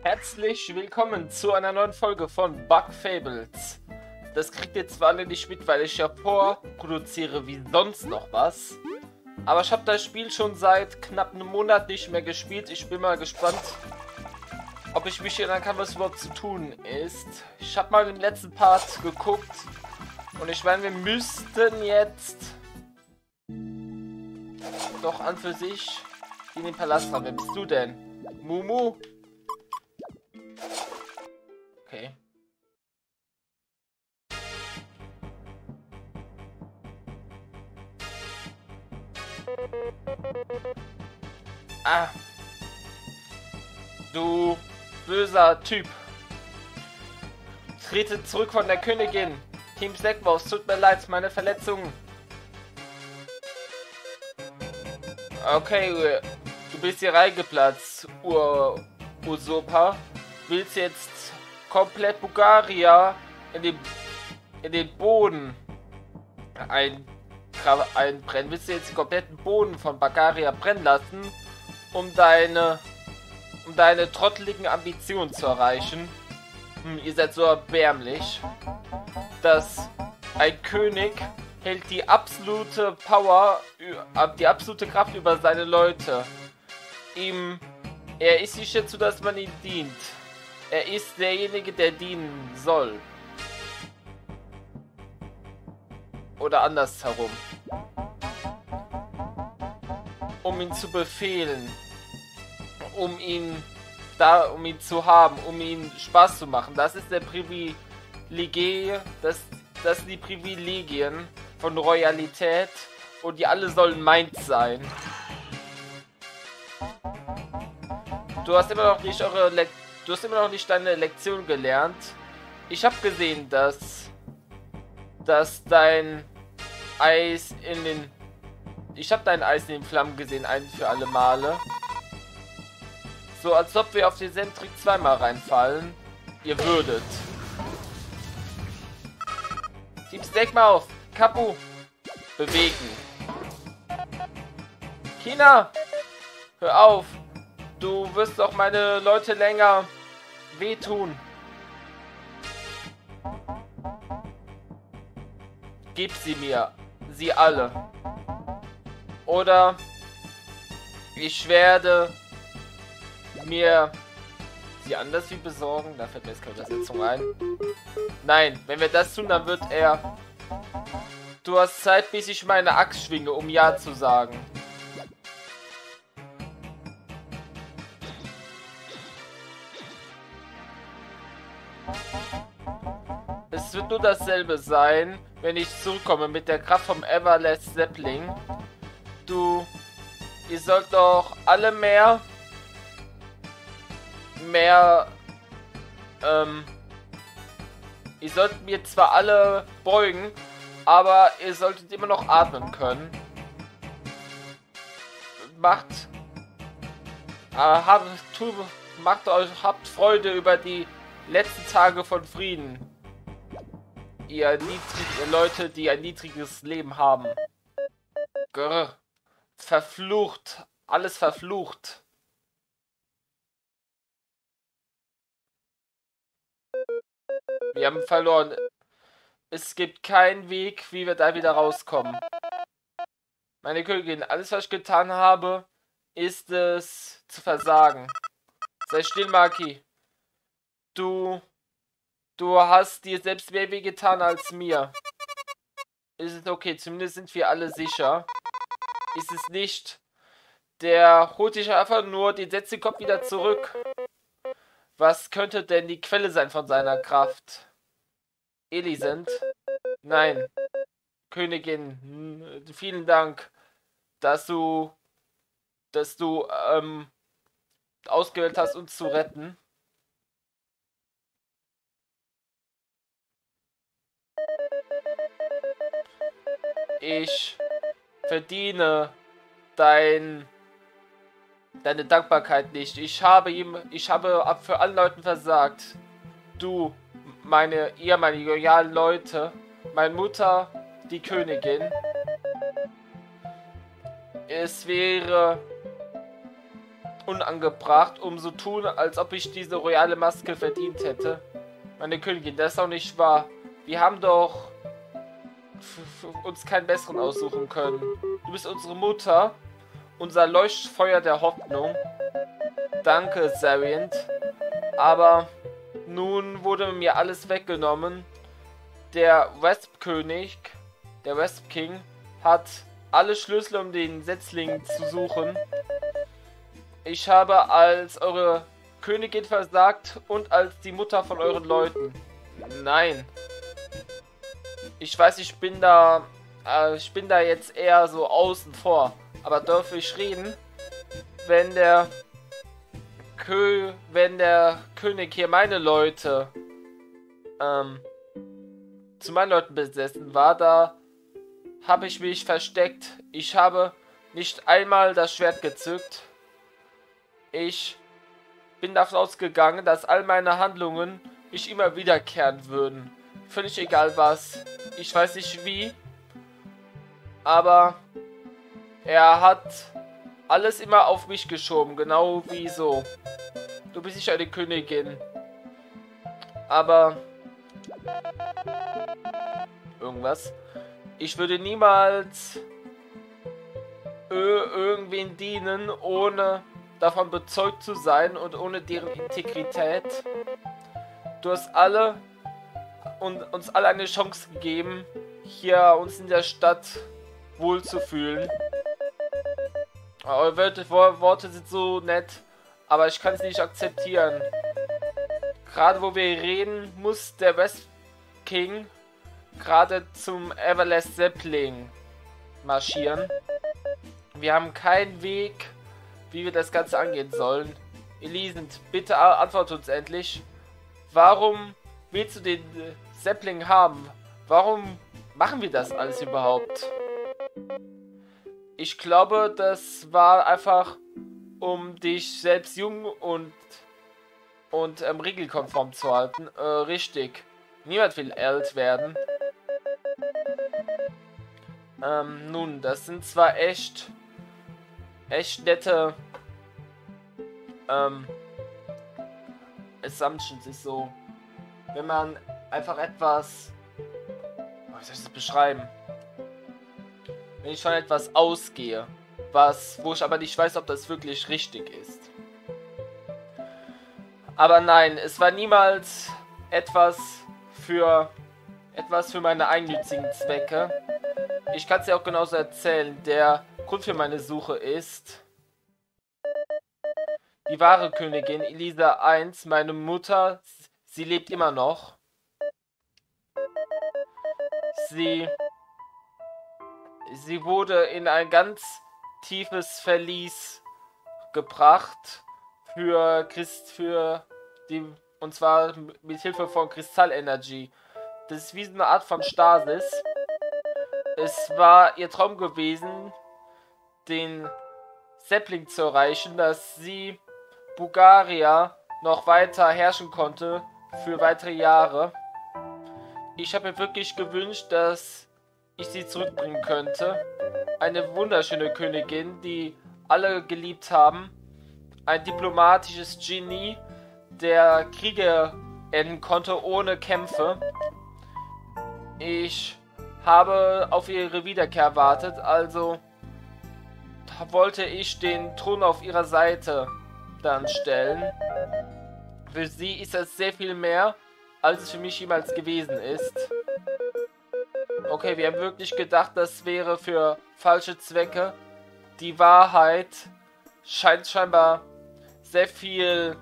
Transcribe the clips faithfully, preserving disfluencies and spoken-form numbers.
Herzlich willkommen zu einer neuen Folge von Bug Fables. Das kriegt ihr zwar alle nicht mit, weil ich ja vorproduziere wie sonst noch was. Aber ich habe das Spiel schon seit knapp einem Monat nicht mehr gespielt. Ich bin mal gespannt, ob ich mich erinnern kann, was überhaupt zu tun ist. Ich habe mal im letzten Part geguckt. Und ich meine, wir müssten jetzt doch an für sich in den Palast haben. Wer bist du denn? Mumu? Okay. Ah. Du böser Typ. Trete zurück von der Königin. Team Sackmaus, tut mir leid, meine Verletzungen. Okay, du bist hier reingeplatzt, Ur Usurper. Willst jetzt komplett Bulgaria in den, in den Boden ein, einbrennen? Willst du jetzt den kompletten Boden von Bulgaria brennen lassen, um deine, um deine trotteligen Ambitionen zu erreichen? Hm, ihr seid so erbärmlich, dass ein König hält die absolute Power, die absolute Kraft über seine Leute. Ihm, er ist nicht dazu, dass man ihm dient. Er ist derjenige, der dienen soll. Oder andersherum. Um ihn zu befehlen. Um ihn da, um ihn zu haben, um ihn Spaß zu machen. Das ist der Privilegie, das, das sind die Privilegien von Royalität und die alle sollen meins sein. Du hast immer noch nicht eure Le du hast immer noch nicht deine Lektion gelernt. Ich habe gesehen, dass dass dein Eis in den ich habe dein Eis in den Flammen gesehen, ein für alle Male. So als ob wir auf den Sentrik zweimal reinfallen. Ihr würdet. Team Steakmouth, Kapu, bewegen. China, hör auf. Du wirst doch meine Leute länger wehtun. Gib sie mir. Sie alle. Oder ich werde mir sie anders wie besorgen. Da fällt mir jetzt keine Übersetzung ein. Nein, wenn wir das tun, dann wird er... Du hast Zeit, bis ich meine Axt schwinge, um Ja zu sagen. Es wird nur dasselbe sein, wenn ich zurückkomme mit der Kraft vom Everlast Zeppling. Du... Ihr sollt doch alle mehr... Mehr... Ähm... Ihr solltet mir zwar alle beugen, aber ihr solltet immer noch atmen können. Macht... Äh, habt, tu, macht euch, habt Freude über die letzten Tage von Frieden. Ihr, niedrig, ihr Leute, die ein niedriges Leben haben. Grr. Verflucht. Alles verflucht. Wir haben verloren. Es gibt keinen Weg, wie wir da wieder rauskommen. Meine Königin, alles, was ich getan habe, ist es zu versagen. Sei still, Maki. Du... Du hast dir selbst mehr weh getan als mir. Ist es okay, zumindest sind wir alle sicher. Ist es nicht. Der holt dich einfach nur, den setzt den Kopf wieder zurück. Was könnte denn die Quelle sein von seiner Kraft? Elisent? Nein. Königin, vielen Dank, dass du, dass du, ähm, ausgewählt hast, uns zu retten. Ich verdiene dein, deine Dankbarkeit nicht. Ich habe ihm, ich habe für alle Leuten versagt. Du, meine, ihr, meine loyalen Leute, meine Mutter, die Königin. Es wäre unangebracht, um so tun, als ob ich diese royale Maske verdient hätte. Meine Königin, das ist doch nicht wahr. Wir haben doch uns keinen besseren aussuchen können. Du bist unsere Mutter, unser Leuchtfeuer der Hoffnung. Danke, Zariant. Aber nun wurde mir alles weggenommen. Der Wesp-König, der Wesp-King, hat alle Schlüssel, um den Setzling zu suchen. Ich habe als eure Königin versagt und als die Mutter von euren Leuten. Nein. Ich weiß, ich bin da, äh, ich bin da jetzt eher so außen vor. Aber darf ich reden? Wenn der Kö, wenn der König hier meine Leute, ähm, zu meinen Leuten besessen war, da habe ich mich versteckt. Ich habe nicht einmal das Schwert gezückt. Ich bin davon ausgegangen, dass all meine Handlungen mich immer wiederkehren würden. Völlig egal was. Ich weiß nicht wie. Aber er hat alles immer auf mich geschoben. Genau wie so. Du bist nicht eine Königin. Aber irgendwas. Ich würde niemals irgendwen dienen, ohne davon bezeugt zu sein und ohne deren Integrität. Du hast alle und uns alle eine Chance gegeben, hier uns in der Stadt wohlzufühlen. Eure Worte sind so nett, aber ich kann es nicht akzeptieren. Gerade wo wir reden, muss der West King gerade zum Everlast Zeppling marschieren. Wir haben keinen Weg, wie wir das Ganze angehen sollen. Elisend, bitte antworte uns endlich. Warum willst du den Zeppling haben? Warum machen wir das alles überhaupt? Ich glaube, das war einfach, um dich selbst jung und und ähm, regelkonform zu halten. Äh, richtig. Niemand will alt werden. Ähm, nun, das sind zwar echt echt nette ähm, Assumptions, ist so, wenn man einfach etwas, wie soll ich das beschreiben, wenn ich von etwas ausgehe, was, wo ich aber nicht weiß, ob das wirklich richtig ist. Aber nein, es war niemals etwas für etwas für meine eigennützigen Zwecke. Ich kann es dir auch genauso erzählen. Der Grund für meine Suche ist die wahre Königin Elisa eins, meine Mutter. Sie lebt immer noch. Sie sie wurde in ein ganz tiefes Verlies gebracht für Christ für die, und zwar mit Hilfe von Kristallenergie. Das ist wie so eine Art von Stasis. Es war ihr Traum gewesen, den Zeppling zu erreichen, dass sie Bugaria noch weiter herrschen konnte für weitere Jahre. Ich habe mir wirklich gewünscht, dass ich sie zurückbringen könnte. Eine wunderschöne Königin, die alle geliebt haben. Ein diplomatisches Genie, der Kriege enden konnte ohne Kämpfe. Ich habe auf ihre Wiederkehr erwartet, also wollte ich den Thron auf ihrer Seite dann stellen. Für sie ist das sehr viel mehr, als es für mich jemals gewesen ist. Okay, wir haben wirklich gedacht, das wäre für falsche Zwecke. Die Wahrheit scheint scheinbar sehr viel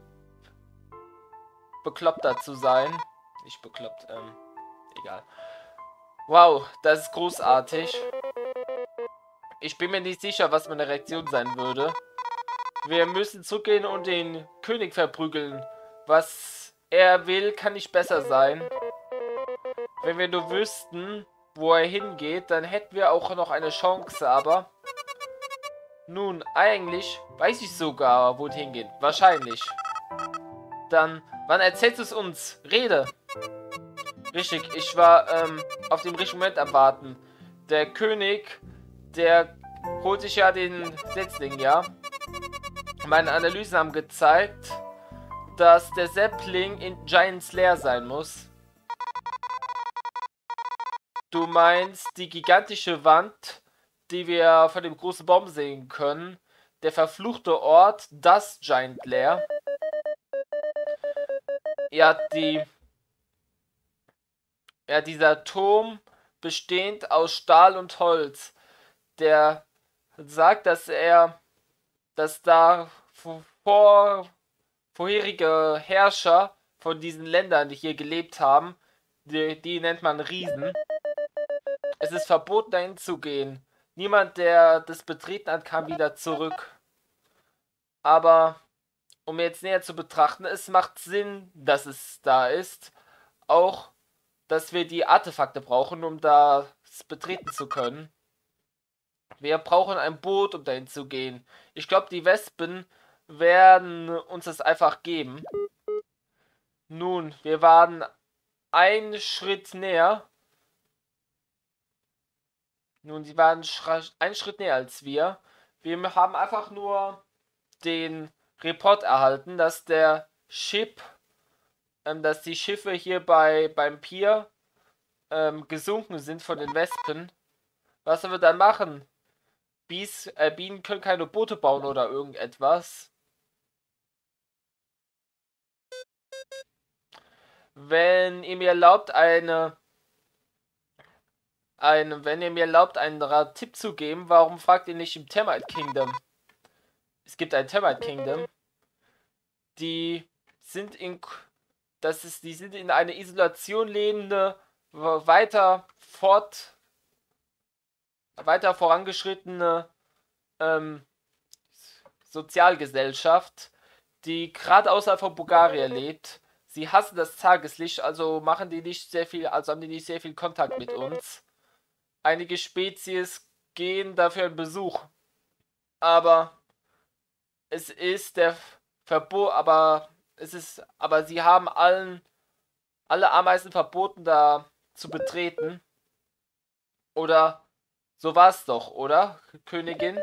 bekloppter zu sein. Nicht bekloppt, ähm, egal. Wow, das ist großartig. Ich bin mir nicht sicher, was meine Reaktion sein würde. Wir müssen zurückgehen und den König verprügeln. Was er will, kann nicht besser sein. Wenn wir nur wüssten, wo er hingeht, dann hätten wir auch noch eine Chance, aber... Nun, eigentlich weiß ich sogar, wo es hingeht. Wahrscheinlich. Dann, wann erzählst du es uns? Rede! Richtig, ich war ähm, auf dem richtigen Moment abwarten. Der König, der holt sich ja den Setzling, ja? Meine Analysen haben gezeigt, dass der Sapling in Giant's Lair sein muss. Du meinst die gigantische Wand, die wir von dem großen Baum sehen können. Der verfluchte Ort, das Giant Lair. Ja, die... Ja, dieser Turm bestehend aus Stahl und Holz. Der sagt, dass er... dass da vor, vorherige Herrscher von diesen Ländern, die hier gelebt haben, die, die nennt man Riesen. Es ist verboten, dahin zu gehen. Niemand, der das betreten hat, kam wieder zurück. Aber, um jetzt näher zu betrachten, es macht Sinn, dass es da ist. Auch, dass wir die Artefakte brauchen, um das betreten zu können. Wir brauchen ein Boot, um dahin zu gehen. Ich glaube, die Wespen werden uns das einfach geben. Nun, wir waren einen Schritt näher. Nun, sie waren einen Schritt näher als wir. Wir haben einfach nur den Report erhalten, dass der Schiff, ähm, dass die Schiffe hier bei beim Pier ähm, gesunken sind von den Wespen. Was sollen wir dann machen? Bies, äh, Bienen können keine Boote bauen oder irgendetwas. Wenn ihr mir erlaubt, eine, eine, wenn ihr mir erlaubt, einen Tipp zu geben, warum fragt ihr nicht im Termite Kingdom? Es gibt ein Termite Kingdom. Die sind in, das ist, die sind in einer Isolation lebende, weiter fort, weiter vorangeschrittene ähm, Sozialgesellschaft, die gerade außerhalb von Bulgarien lebt. Sie hassen das Tageslicht, also machen die nicht sehr viel, also haben die nicht sehr viel Kontakt mit uns. Einige Spezies gehen dafür in Besuch, aber es ist der Verbot, aber es ist, aber sie haben allen, alle Ameisen verboten, da zu betreten. Oder so war es doch, oder, Königin?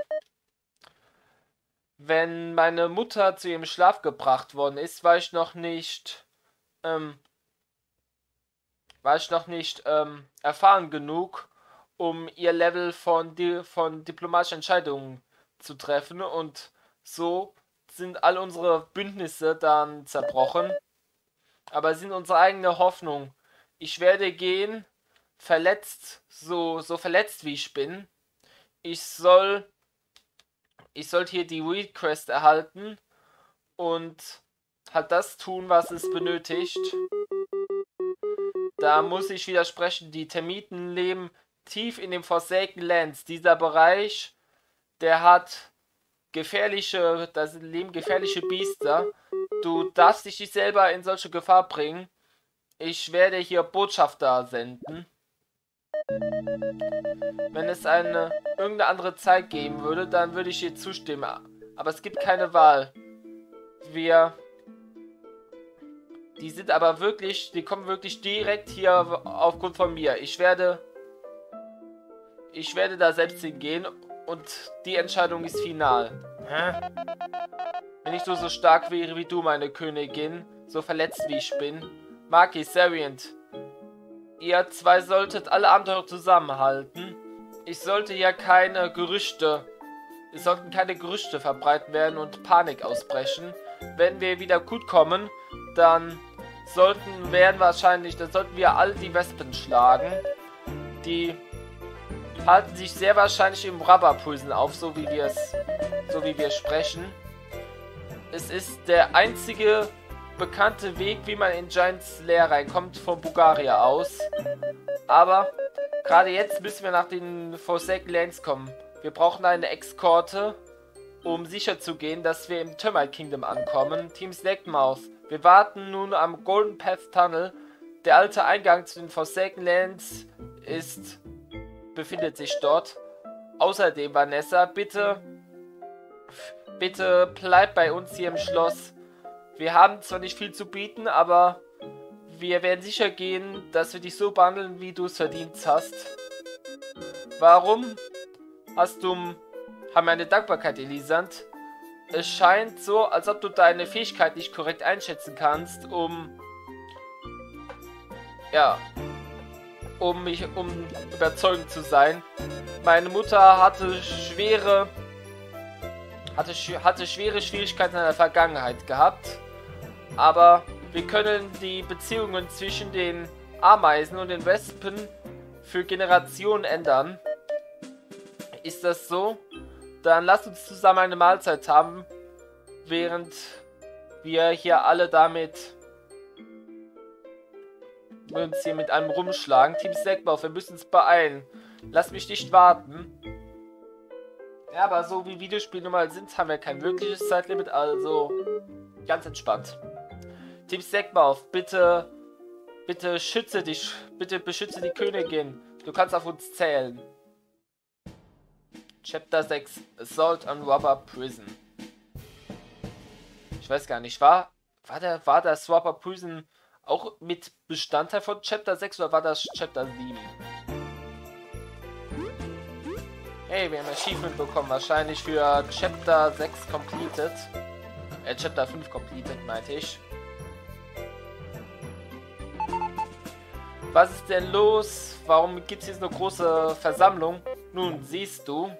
Wenn meine Mutter zu ihrem Schlaf gebracht worden ist, war ich noch nicht, ähm, war ich noch nicht ähm, erfahren genug, um ihr Level von, di von diplomatischen Entscheidungen zu treffen. Und so sind all unsere Bündnisse dann zerbrochen. Aber sie sind unsere eigene Hoffnung. Ich werde gehen, verletzt, so, so verletzt wie ich bin. Ich soll, ich soll hier die Weed Quest erhalten und halt das tun, was es benötigt. Da muss ich widersprechen, die Termiten leben tief in den Forsaken Lands. Dieser Bereich, der hat gefährliche, da leben gefährliche Biester. Du darfst dich nicht selber in solche Gefahr bringen. Ich werde hier Botschafter senden. Wenn es eine irgendeine andere Zeit geben würde, dann würde ich hier zustimmen. Aber es gibt keine Wahl. Wir... Die sind aber wirklich... Die kommen wirklich direkt hier aufgrund von mir. Ich werde... Ich werde da selbst hingehen und die Entscheidung ist final. Hä? Wenn ich so so stark wäre wie du, meine Königin, so verletzt wie ich bin. Maki, Sarient, ihr zwei solltet alle Abenteurer zusammenhalten. Ich sollte ja keine Gerüchte, es sollten keine Gerüchte verbreiten werden und Panik ausbrechen. Wenn wir wieder gut kommen, dann sollten, werden wahrscheinlich, dann sollten wir all die Wespen schlagen. Die halten sich sehr wahrscheinlich im Rubberpulsen auf, so wie wir es, so wie wir sprechen. Es ist der einzige bekannte Weg, wie man in Giant's Lair reinkommt, von Bulgaria aus. Aber gerade jetzt müssen wir nach den Forsaken Lands kommen. Wir brauchen eine Eskorte, um sicher zu gehen, dass wir im Termite Kingdom ankommen. Team Snackmouth, wir warten nun am Golden Path Tunnel. Der alte Eingang zu den Forsaken Lands ist, befindet sich dort. Außerdem, Vanessa, bitte, bitte bleib bei uns hier im Schloss. Wir haben zwar nicht viel zu bieten, aber wir werden sicher gehen, dass wir dich so behandeln, wie du es verdient hast. Warum hast du... Haben wir eine Dankbarkeit, Elisand? es scheint so, als ob du deine Fähigkeit nicht korrekt einschätzen kannst, um... Ja... Um mich, um überzeugend zu sein. Meine Mutter hatte schwere... Hatte, hatte schwere Schwierigkeiten in der Vergangenheit gehabt. Aber wir können die Beziehungen zwischen den Ameisen und den Wespen für Generationen ändern. Ist das so? Dann lasst uns zusammen eine Mahlzeit haben, während wir hier alle damit uns hier mit einem rumschlagen. Team Snackbau, wir müssen uns beeilen. Lass mich nicht warten. Ja, aber so wie Videospiele nun mal sind, haben wir kein wirkliches Zeitlimit, also ganz entspannt. Team Snackbau, bitte, bitte schütze dich, bitte beschütze die Königin. Du kannst auf uns zählen. Chapter sechs, Assault on Robber Prison. Ich weiß gar nicht, war, war, der, war das Robber Prison auch mit Bestandteil von Chapter sechs oder war das Chapter sieben? Hey, wir haben Achievement bekommen, wahrscheinlich für Chapter sechs completed. Äh, Chapter fünf completed, meinte ich. Was ist denn los? Warum gibt es hier so eine große Versammlung? Nun, siehst du.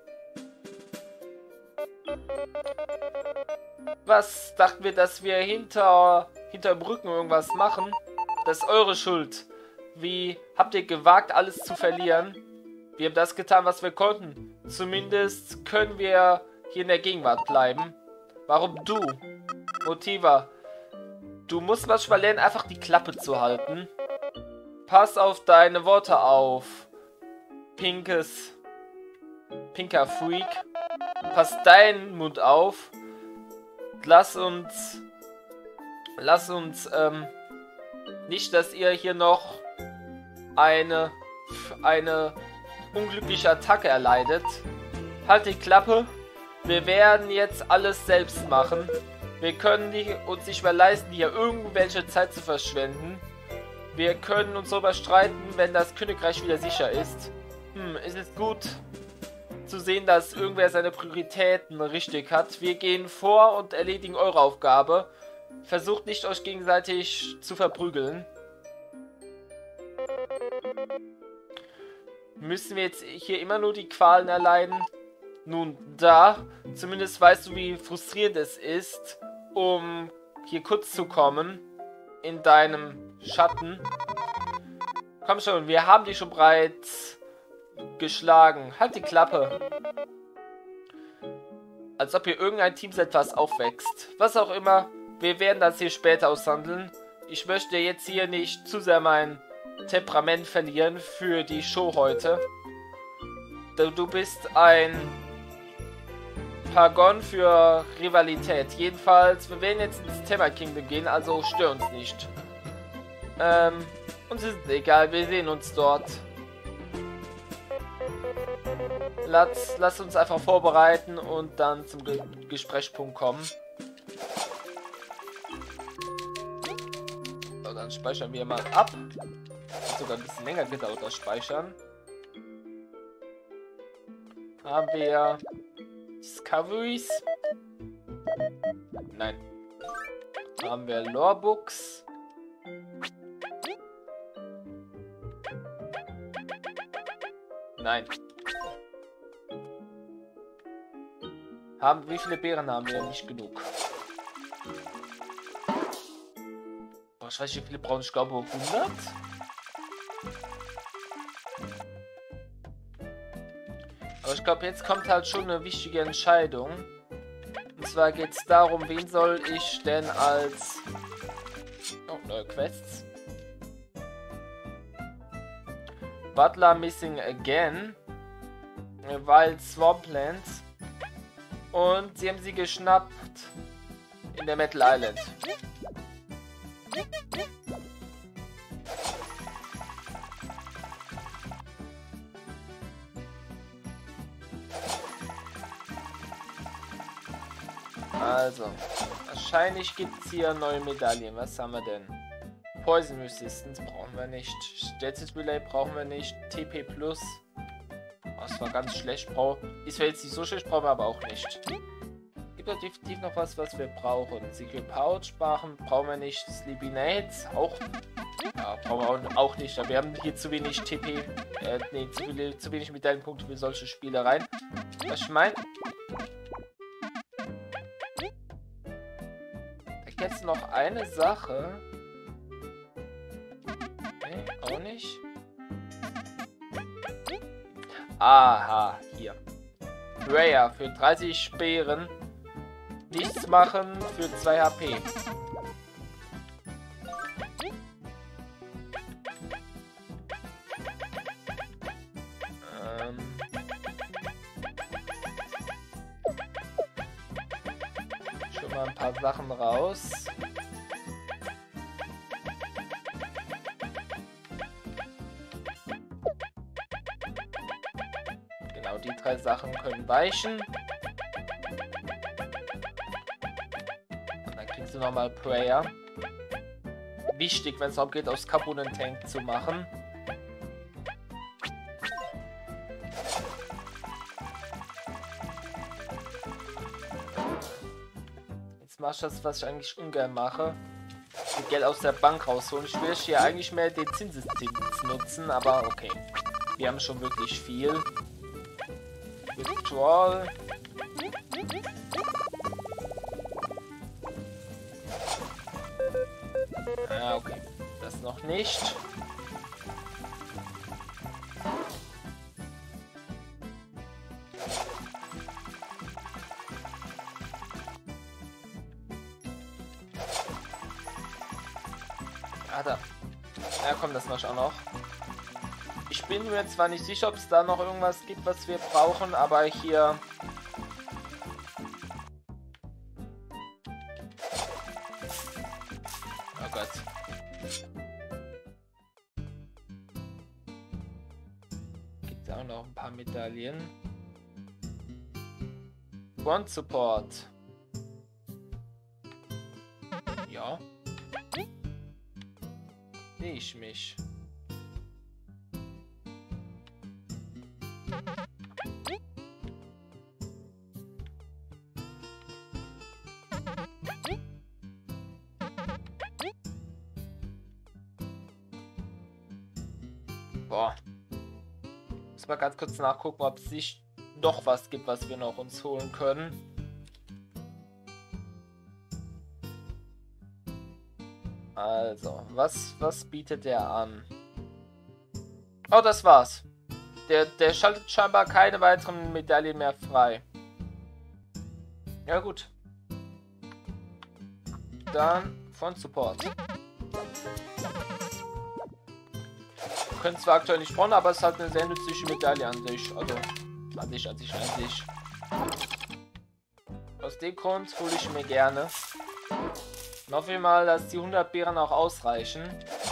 Was dachten wir, dass wir hinter, hinter dem Rücken irgendwas machen? Das ist eure Schuld. Wie habt ihr gewagt, alles zu verlieren? Wir haben das getan, was wir konnten. Zumindest können wir hier in der Gegenwart bleiben. Warum du? Motiva, du musst manchmal lernen, einfach die Klappe zu halten. Pass auf deine Worte auf. Pinkes. Pinker Freak. Pass deinen Mund auf. Lass uns... Lass uns, ähm... nicht, dass ihr hier noch eine... eine... unglückliche Attacke erleidet. Halt die Klappe. Wir werden jetzt alles selbst machen. Wir können die, uns nicht mehr leisten, hier irgendwelche Zeit zu verschwenden. Wir können uns darüber streiten, wenn das Königreich wieder sicher ist. Hm, es ist gut zu sehen, dass irgendwer seine Prioritäten richtig hat. Wir gehen vor und erledigen eure Aufgabe. Versucht nicht, euch gegenseitig zu verprügeln. Müssen wir jetzt hier immer nur die Qualen erleiden? Nun, da. Zumindest weißt du, wie frustrierend es ist, um hier kurz zu kommen. In deinem Schatten. Komm schon, wir haben dich schon bereits geschlagen. Halt die Klappe. Als ob hier irgendein Team etwas aufwächst. Was auch immer, wir werden das hier später aushandeln. Ich möchte jetzt hier nicht zu sehr mein Temperament verlieren für die Show heute. Du, du bist ein Paragon für Rivalität. Jedenfalls, wir werden jetzt ins Temper Kingdom gehen, also stör uns nicht. Ähm, uns ist egal, wir sehen uns dort. Lass, lass uns einfach vorbereiten und dann zum Ge Gesprächspunkt kommen. So, dann speichern wir mal ab. Hat sogar ein bisschen länger gedauert, das Speichern. Haben wir Discoveries? Nein. Haben wir Lorebooks? Nein. Haben, wie viele Beeren haben wir? Nicht genug. Boah, ich weiß nicht, wie viele brauchen. Ich glaube hundert. Aber ich glaube, jetzt kommt halt schon eine wichtige Entscheidung. Und zwar geht es darum, wen soll ich denn als... Oh, neue Quests. Butler Missing Again. Wild Swamplands. Und sie haben sie geschnappt in der Metal Island. Also, wahrscheinlich gibt es hier neue Medaillen. Was haben wir denn? Poison Resistance brauchen wir nicht. Status Relay brauchen wir nicht. T P Plus. Das war ganz schlecht. Brauch ist zwar jetzt nicht so schlecht, brauchen wir aber auch nicht. Gibt gibt doch definitiv noch was, was wir brauchen. Secret Pouch brauchen, brauchen wir nicht. Sleepy Nades auch. Ja, brauchen wir auch nicht. Aber wir haben hier zu wenig T P. Äh, nee, zu, viele, zu wenig Medaillenpunkte für solche Spielereien. Was ich meine. Da gibt es noch eine Sache. Nee, auch nicht. Aha, hier. Raya für dreißig Speeren. Nichts machen für zwei H P. Ähm. Schon mal ein paar Sachen raus. Genau, die drei Sachen können weichen. Nochmal Prayer. Wichtig, wenn es darum geht, aus Kapu einen Tank zu machen. Jetzt mach ich das, was ich eigentlich ungern mache. Die Geld aus der Bank rausholen. Ich will hier eigentlich mehr den Zinseszins nutzen, aber okay. Wir haben schon wirklich viel. Withdrawal. Ah, okay. Das noch nicht. Ah, da. Ja, komm, das mach ich auch noch. Ich bin mir zwar nicht sicher, ob es da noch irgendwas gibt, was wir brauchen, aber hier... Oh Gott. Gibt auch noch ein paar Medaillen. Front Support. Ja. Sehe ich mich. Boah. Muss mal ganz kurz nachgucken, ob es nicht noch was gibt, was wir noch uns holen können. Also, was, was bietet der an? Oh, das war's. Der, der schaltet scheinbar keine weiteren Medaillen mehr frei. Ja gut. Dann von Support. Wir können zwar aktuell nicht spawnen, aber es hat eine sehr nützliche Medaille an sich. Also, an sich, an sich, an sich. Aus dem Grund hole ich mir gerne. Und hoffe ich mal, dass die hundert Beeren auch ausreichen.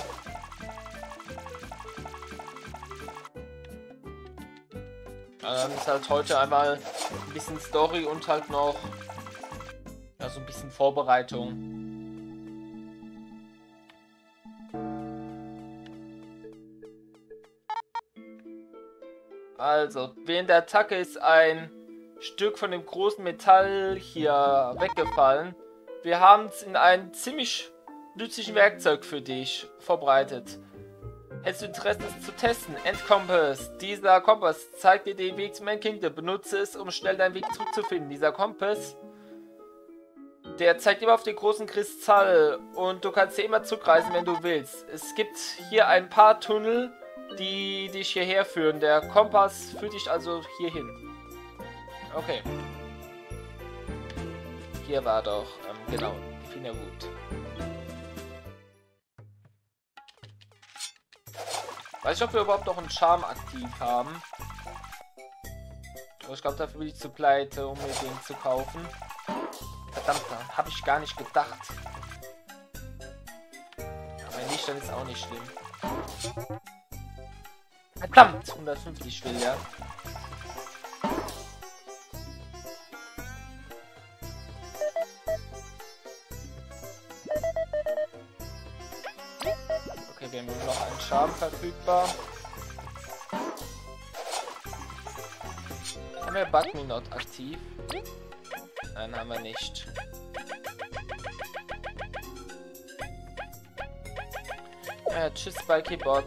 Dann ist halt heute einmal ein bisschen Story und halt noch ja, so ein bisschen Vorbereitung. Also, während der Attacke ist ein Stück von dem großen Metall hier weggefallen. Wir haben es in ein ziemlich nützlichen Werkzeug für dich vorbereitet. Hättest du Interesse, es zu testen? Endkompass. Dieser Kompass zeigt dir den Weg zum End Kingdom. Benutze es, um schnell deinen Weg zurückzufinden. Dieser Kompass, der zeigt immer auf den großen Kristall. Und du kannst hier immer zurückreisen, wenn du willst. Es gibt hier ein paar Tunnel, die dich hierher führen. Der Kompass führt dich also hierhin. Okay. Hier war doch, ähm, genau, Fingerhut. Weiß ich, ob wir überhaupt noch einen Charme aktiv haben. Aber ich glaube, dafür bin ich zu pleite, um mir den zu kaufen. Verdammt, da habe ich gar nicht gedacht. Aber wenn nicht, dann ist auch nicht schlimm. Verdammt, hundertfünfzig will ja. Okay, wir haben nur noch einen Charme verfügbar. Haben wir Butminot aktiv? Nein, haben wir nicht. Ja, tschüss, Spiky Bot.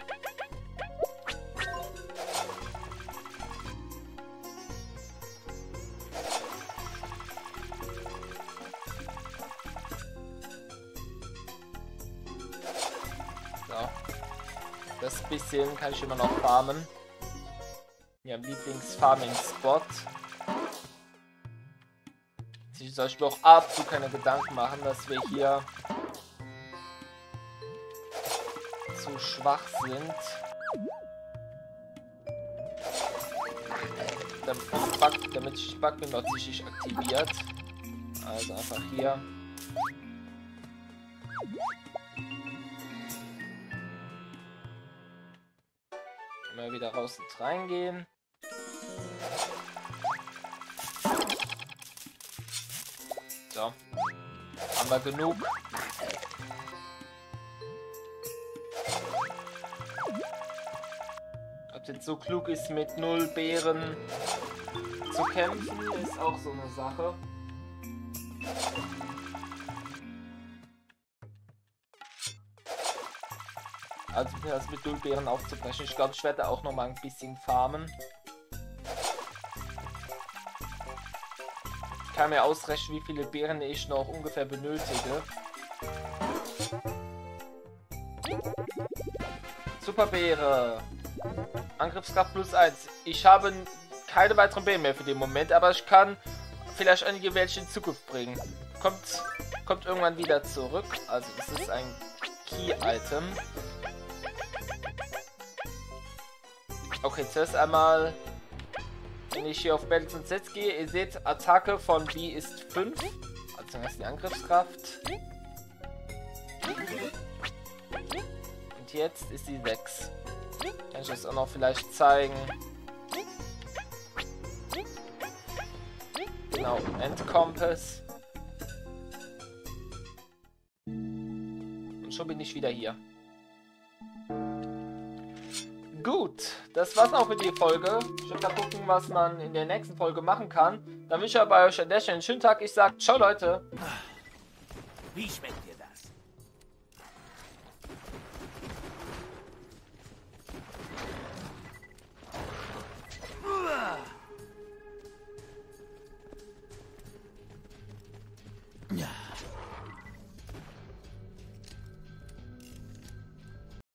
So. Das bisschen kann ich immer noch farmen. Ja, Lieblings-Farming-Spot. Ich soll ich mir auch absolut keine Gedanken machen, dass wir hier zu schwach sind. Damit, Bug, damit sich Bug tatsächlich aktiviert. Also einfach hier. Immer wieder raus und reingehen. So. Haben wir genug. Ob es jetzt so klug ist, mit null Beeren zu kämpfen, ist auch so eine Sache. Also das mit null Beeren aufzubrechen. Ich glaube, ich werde auch noch mal ein bisschen farmen. Ich kann mir ausrechnen, wie viele Beeren ich noch ungefähr benötige. Superbeere. Angriffskraft plus eins. Ich habe keine weiteren Beeren mehr für den Moment, aber ich kann vielleicht einige welche in Zukunft bringen. Kommt, kommt irgendwann wieder zurück. Also das ist ein Key-Item. Okay, zuerst einmal, wenn ich hier auf Battles und Sets gehe, ihr seht, Attacke von B ist fünf. Also das ist die Angriffskraft. Und jetzt ist sie sechs. Kann ich das auch noch vielleicht zeigen. Genau, Endcompass. Und schon bin ich wieder hier. Gut, das war's auch für die Folge. Ich werde mal gucken, was man in der nächsten Folge machen kann. Dann wünsche ich bei euch an der Stelle einen schönen Tag. Ich sag ciao, Leute. Wie schmeckt ihr?